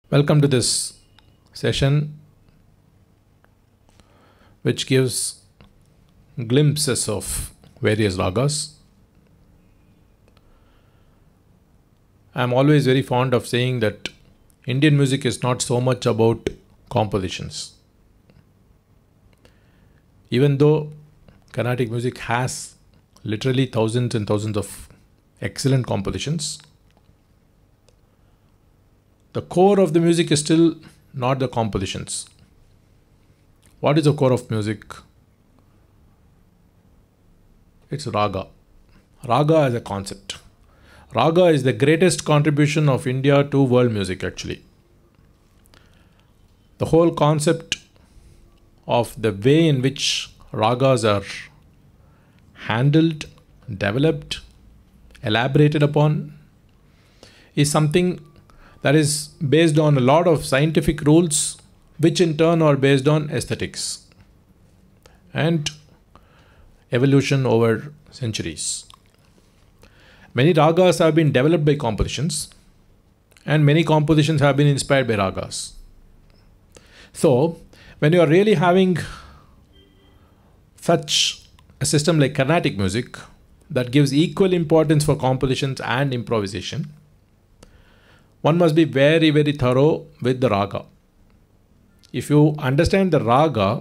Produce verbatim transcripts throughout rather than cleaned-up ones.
Welcome to this session, which gives glimpses of various ragas. I am always very fond of saying that Indian music is not so much about compositions. Even though Carnatic music has literally thousands and thousands of excellent compositions, the core of the music is still not the compositions. What is the core of music? It's raga. Raga as a concept. Raga is the greatest contribution of India to world music actually. The whole concept of the way in which ragas are handled, developed, elaborated upon is something that is based on a lot of scientific rules, which in turn are based on aesthetics and evolution over centuries. Many ragas have been developed by compositions, and many compositions have been inspired by ragas. So, when you are really having such a system like Carnatic music that gives equal importance for compositions and improvisation, one must be very, very thorough with the raga. If you understand the raga,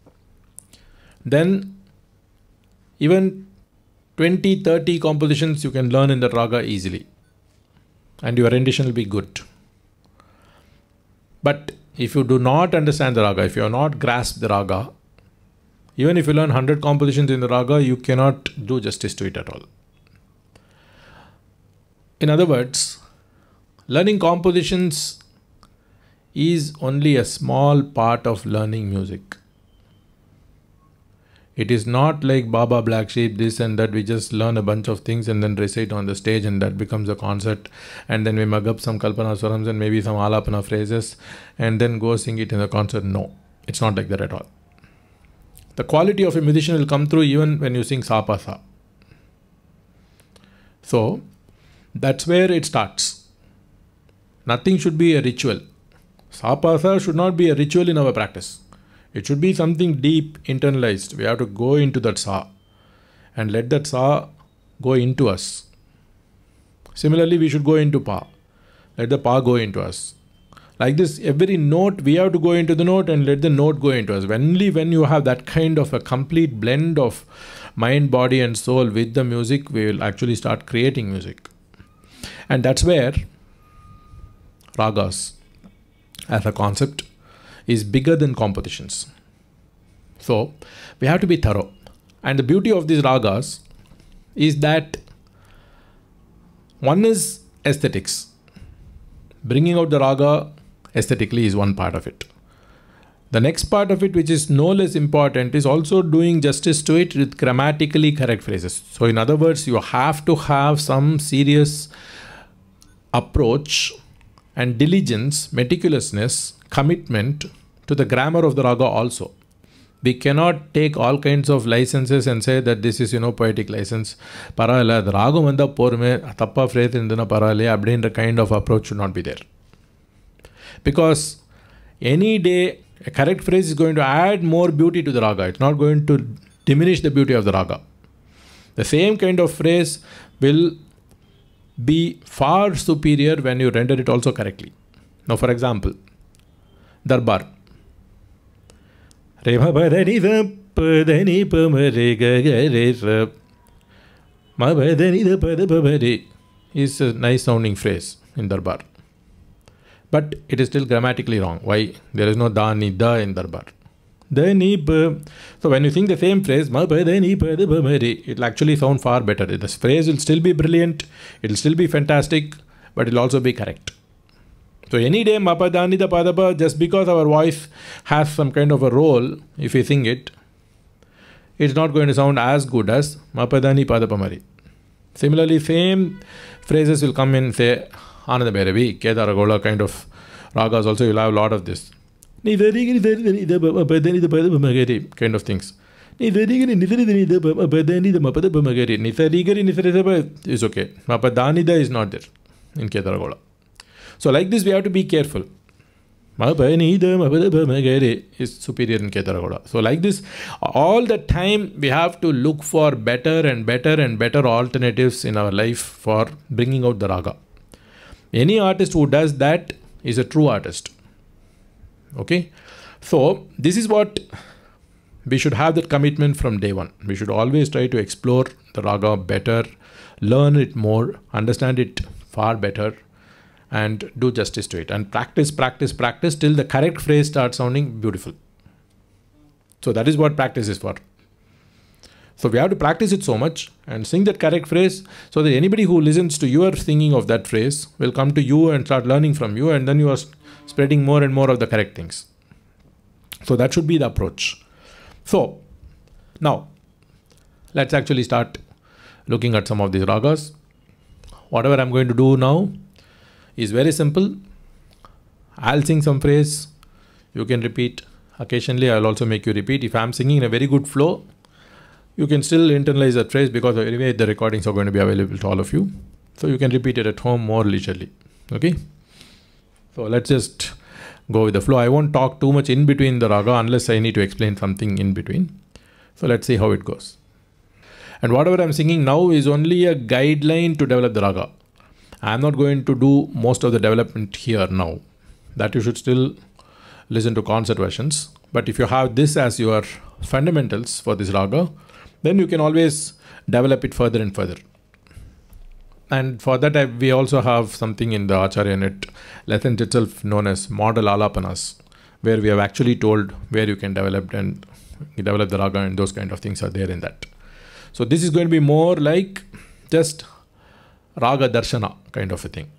then even twenty, thirty compositions you can learn in the raga easily, and your rendition will be good. But if you do not understand the raga, if you have not grasped the raga, even if you learn one hundred compositions in the raga, you cannot do justice to it at all. In other words, learning compositions is only a small part of learning music. It is not like Baba Black Sheep, this and that. We just learn a bunch of things and then recite on the stage, and that becomes a concert. And then we mug up some Kalpana Swarams and maybe some Alapana phrases and then go sing it in the concert. No, it's not like that at all. The quality of a musician will come through even when you sing Sa Pa Sa. So, that's where it starts. Nothing should be a ritual. Sa Pa Sa should not be a ritual in our practice. It should be something deep, internalized. We have to go into that Sa and let that Sa go into us. Similarly, we should go into Pa. Let the Pa go into us. Like this, every note, we have to go into the note and let the note go into us. Only when you have that kind of a complete blend of mind, body and soul with the music, we will actually start creating music. And that's where ragas as a concept is bigger than compositions. So we have to be thorough. And the beauty of these ragas is that one is aesthetics. Bringing out the raga aesthetically is one part of it. The next part of it, which is no less important, is also doing justice to it with grammatically correct phrases. So in other words, you have to have some serious approach and diligence, meticulousness, commitment to the grammar of the raga also. We cannot take all kinds of licenses and say that this is, you know, poetic license. Parala, the raga manda porme, tappa phrase indana parale, abdin kind of approach should not be there. Because any day, a correct phrase is going to add more beauty to the raga. It's not going to diminish the beauty of the raga. The same kind of phrase will be far superior when you render it also correctly. Now, for example, Darbar. Is a nice sounding phrase in Darbar. But it is still grammatically wrong. Why? There is no da ni da in Darbar. So when you sing the same phrase, it will actually sound far better. This phrase will still be brilliant, it will still be fantastic, but it will also be correct. So any day, mapadani da padapa, just because our voice has some kind of a role, if we sing it, it's not going to sound as good as mapadani padapa mari. Similarly, same phrases will come in, say, Ananda Bhairavi, Kedaragola kind of ragas also, you'll have a lot of this. Kind of things. Is okay. Mapadanida is not there in Kedaragola. So like this, we have to be careful. is superior in Ketaragoda. So like this, all the time we have to look for better and better and better alternatives in our life for bringing out the raga. Any artist who does that is a true artist. Okay, so this is what we should have, that commitment from day one. We should always try to explore the raga better, learn it more, understand it far better, and do justice to it, and practice, practice, practice till the correct phrase starts sounding beautiful. So that is what practice is for. So we have to practice it so much and sing that correct phrase, so that anybody who listens to your singing of that phrase will come to you and start learning from you, and then you are spreading more and more of the correct things. So that should be the approach. So now let's actually start looking at some of these ragas. Whatever I'm going to do now is very simple. I'll sing some phrase, you can repeat. Occasionally I'll also make you repeat. If I'm singing in a very good flow, you can still internalize that phrase, because anyway the recordings are going to be available to all of you. So you can repeat it at home more leisurely. Okay. So let's just go with the flow. I won't talk too much in between the raga unless I need to explain something in between. So let's see how it goes. And whatever I'm singing now is only a guideline to develop the raga. I'm not going to do most of the development here now. That you should still listen to concert versions. But if you have this as your fundamentals for this raga, then you can always develop it further and further. And for that, I, we also have something in the Acharya Net lesson itself known as model alapanas, where we have actually told where you can develop and develop the raga, and those kind of things are there in that. So this is going to be more like just raga darshana kind of a thing.